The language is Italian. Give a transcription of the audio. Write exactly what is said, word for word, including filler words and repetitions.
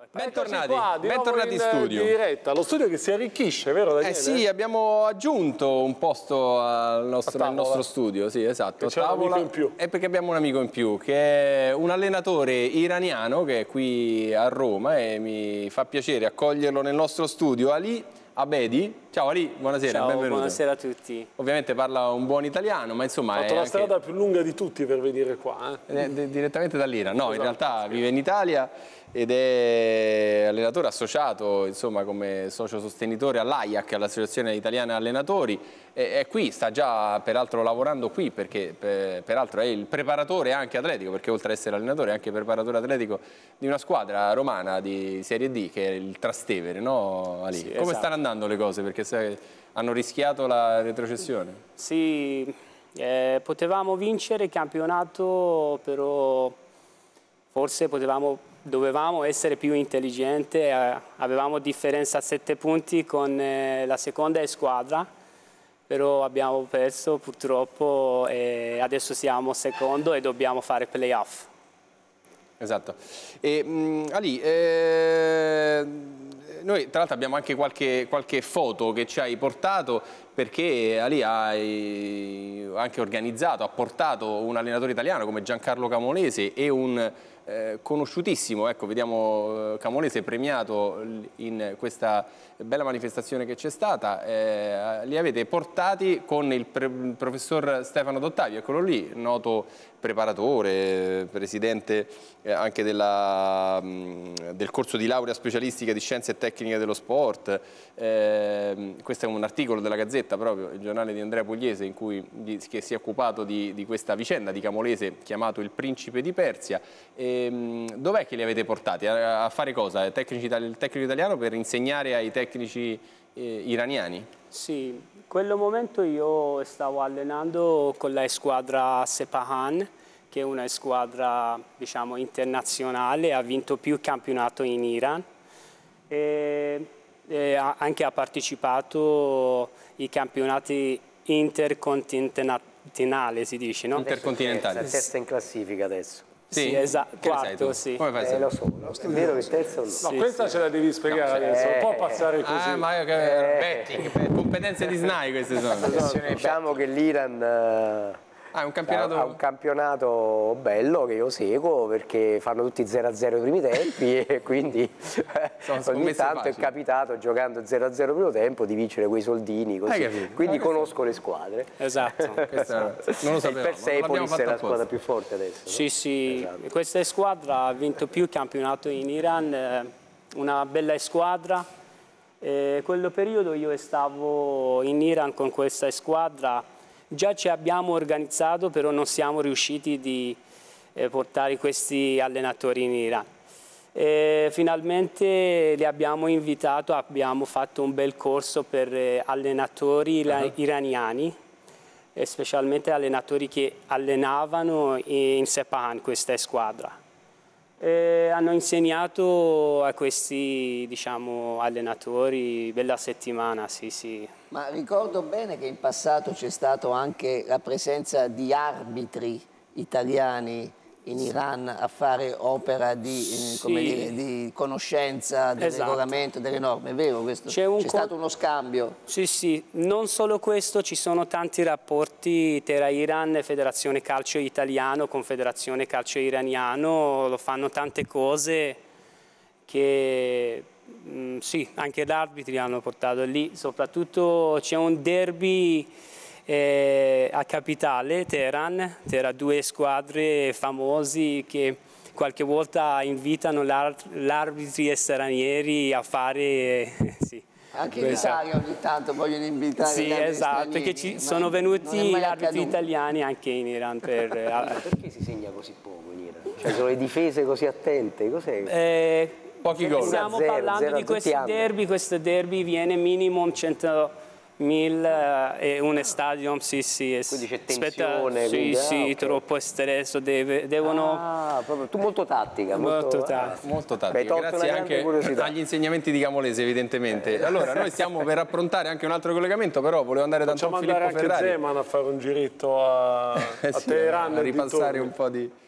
Bentornati, qua, bentornati in studio. In diretta, lo studio che si arricchisce, vero Daniele? Eh sì, abbiamo aggiunto un posto al nostro, al nostro studio, sì, esatto. C'è un amico in più. È perché abbiamo un amico in più, che è un allenatore iraniano che è qui a Roma e mi fa piacere accoglierlo nel nostro studio. Ali Abedi. Ciao Ali, buonasera, Ciao, benvenuto. Buonasera a tutti. Ovviamente parla un buon italiano, ma insomma... Ha fatto è la anche... strada più lunga di tutti per venire qua. Eh? Direttamente dall'Iran. No, esatto, in realtà sì. vive in Italia ed è allenatore associato, insomma, come socio sostenitore all'A I A C, all'Associazione Italiana Allenatori. E, è qui, sta già peraltro lavorando qui, perché per, peraltro è il preparatore anche atletico, perché oltre ad essere allenatore è anche preparatore atletico di una squadra romana di Serie D, che è il Trastevere, no Ali? Sì, Come esatto. stanno andando le cose? Perché sai, hanno rischiato la retrocessione. Sì, eh, potevamo vincere il campionato, però forse potevamo, dovevamo essere più intelligenti, eh, avevamo differenza a sette punti con eh, la seconda squadra, però abbiamo perso purtroppo e adesso siamo secondo e dobbiamo fare playoff. Esatto. E, mh, Ali, eh, noi tra l'altro abbiamo anche qualche, qualche foto che ci hai portato, perché Ali ha anche organizzato, ha portato un allenatore italiano come Giancarlo Camolese e un eh, conosciutissimo, ecco, vediamo Camolese premiato in questa bella manifestazione che c'è stata, eh, li avete portati con il, pre il professor Stefano Dottavio, eccolo lì, noto preparatore, presidente eh, anche della, mh, del corso di laurea specialistica di scienze e tecniche dello sport. Eh, questo è un articolo della Gazzetta, proprio il giornale di Andrea Pugliese, in cui di, che si è occupato di, di questa vicenda di Camolese, chiamato il principe di Persia. Dov'è che li avete portati? A, a fare cosa? Tecnici, il tecnico italiano per insegnare ai tecnici eh, iraniani? Sì, in quel momento io stavo allenando con la squadra Sepahan, che è una squadra, diciamo, internazionale, ha vinto più campionato in Iran e, e ha, anche ha partecipato ai campionati intercontinentali, si dice, no? Intercontinentali. È terza in classifica adesso. Sì, sì, esatto, quarto, sì. Come fai eh, lo so, lo so. È vero che terzo no. No, sì, questa sì. ce la devi spiegare no, adesso, eh, non può passare così. Ah, ma io che... betting, competenze di S N A I queste sono. Diciamo che l'Iran Ah, è un campionato... ha un campionato bello che io seguo perché fanno tutti zero a zero i primi tempi e quindi ogni tanto facili. È capitato giocando zero a zero il primo tempo di vincere quei soldini così. Quindi ah, conosco le squadre. Esatto. Questa, non lo sapevo. Il Persepolis è la squadra più forte adesso. Sì, no? sì. Esatto. Questa squadra ha vinto più campionato in Iran, una bella squadra. In quello periodo io stavo in Iran con questa squadra. Già ci abbiamo organizzato, però non siamo riusciti di eh, portare questi allenatori in Iran. E finalmente li abbiamo invitato, abbiamo fatto un bel corso per eh, allenatori uh-huh. iraniani, e specialmente allenatori che allenavano in Sepahan questa squadra. E hanno insegnato a questi, diciamo, allenatori bella settimana, sì, sì. Ma ricordo bene che in passato c'è stata anche la presenza di arbitri italiani in Iran a fare opera di, sì. eh, come dire, di conoscenza del esatto. regolamento, delle norme, è vero questo? C'è un stato uno scambio? Sì, sì, non solo questo, ci sono tanti rapporti tra Iran e Federazione Calcio Italiano, Confederazione Calcio Iraniano, lo fanno tante cose che... Mm, sì, anche gli arbitri hanno portato lì, soprattutto c'è un derby eh, a capitale, Teheran, tra due squadre famosi che qualche volta invitano gli arbitri stranieri a fare... Eh, sì. Anche in Italia ogni tanto vogliono invitare sì, gli arbitri esatto, stranieri, che ci sono venuti gli arbitri italiani anche in Iran. Per, perché si segna così poco in Iran? Cioè sono le difese così attente? Cos'è? Eh, Pochi gol. Stiamo zero, parlando zero di questi derby, questo derby viene minimum centomila e un stadio, sì, sì. Quindi c'è tensione. Aspetta, quindi, sì, ah, sì, okay. troppo stress, deve, devono... Ah, proprio, tu molto tattica. Molto, molto tattica. Ah, molto tattica, grazie anche agli insegnamenti di Camolese evidentemente. Allora noi stiamo per approntare anche un altro collegamento, però volevo andare da Don Filippo Ferrari. Facciamo andare anche Zeman a fare un giretto a, a sì, Teheran a ripassare un po' di...